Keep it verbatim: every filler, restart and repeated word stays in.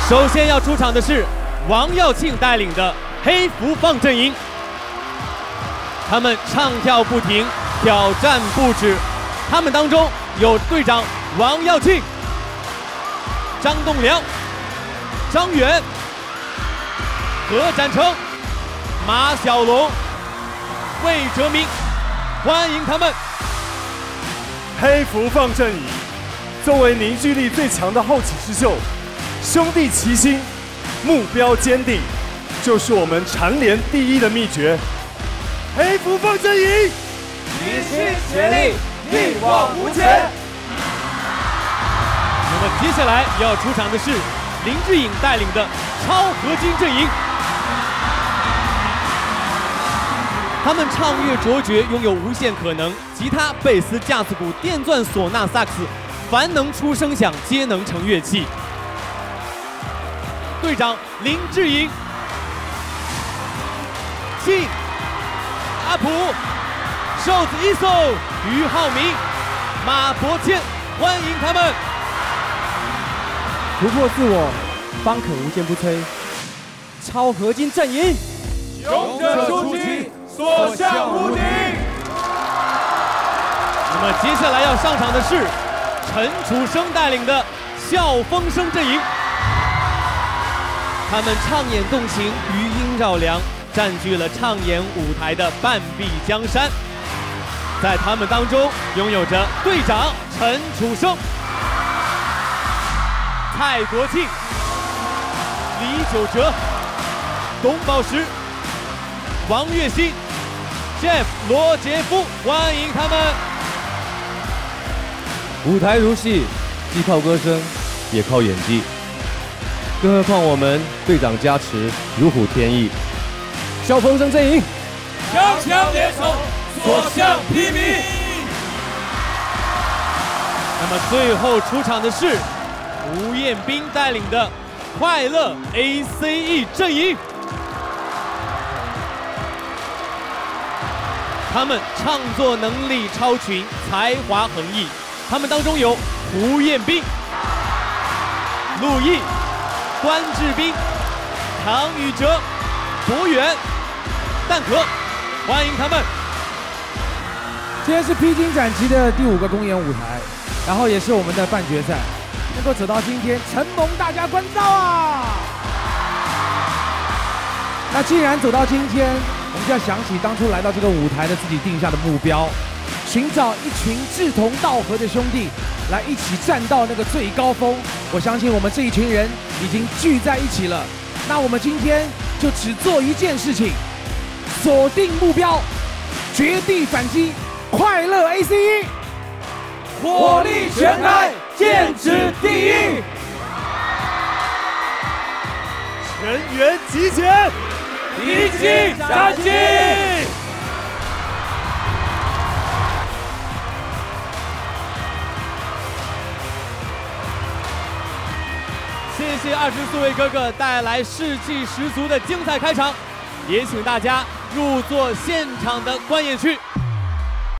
首先要出场的是王耀庆带领的黑福放阵营，他们唱跳不停，挑战不止。他们当中有队长王耀庆、张栋梁、张远、何展成、马小龙、魏哲明，欢迎他们。 黑福放阵营作为凝聚力最强的后起之秀，兄弟齐心，目标坚定，就是我们蝉联第一的秘诀。黑福放阵营， 齐心协力，一往无前。 那么接下来要出场的是林志颖带领的超合金阵营，他们唱乐卓绝，拥有无限可能，吉他、贝斯、架子鼓、电钻、唢呐、萨克斯，凡能出声响，皆能成乐器。队长林志颖、信、阿普、瘦子一手、于浩明、马伯骞，欢迎他们。 突破自我，方可无坚不摧。超合金阵营， 勇者出击，所向无敌。 那么接下来要上场的是陈楚生带领的笑风生阵营，他们唱演动情，余音绕梁，占据了唱演舞台的半壁江山。在他们当中拥有着队长陈楚生、蔡国庆、李玖哲、董宝石、王栎鑫、Jeff 罗杰夫，欢迎他们。 舞台如戏，既靠歌声，也靠演技，更何况我们队长加持，如虎添翼。笑风生阵营， 强强联手，所向披靡。 那么最后出场的是吴彦斌带领的快乐 A C E 阵营，他们唱作能力超群，才华横溢。他们当中有胡彦斌、陆毅、关智斌、唐禹哲、博远、蛋壳，欢迎他们。 今天是披荆斩棘的第五个公演舞台，然后也是我们的半决赛，能够走到今天，承蒙大家关照啊！那既然走到今天，我们就要想起当初来到这个舞台的自己定下的目标，寻找一群志同道合的兄弟，来一起站到那个最高峰。我相信我们这一群人已经聚在一起了。那我们今天就只做一件事情，锁定目标，绝地反击，快乐 A C E， 火力全开，剑指第一。 全员集结， 一击斩击。 谢谢二十四位哥哥带来士气十足的精彩开场，也请大家入座现场的观演区。